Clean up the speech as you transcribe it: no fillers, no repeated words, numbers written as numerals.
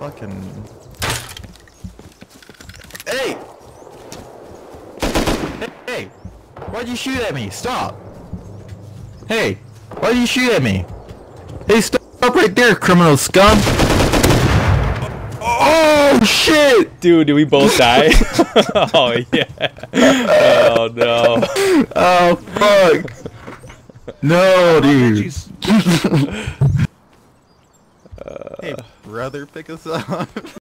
fucking... Hey! Hey! Why'd you shoot at me? Stop! Hey! Why'd you shoot at me? Hey, stop right there, criminal scum! Oh, shit! Dude, did we both die? Oh, yeah. Oh, no. Oh, fuck! No, dude! Hey, brother, pick us up.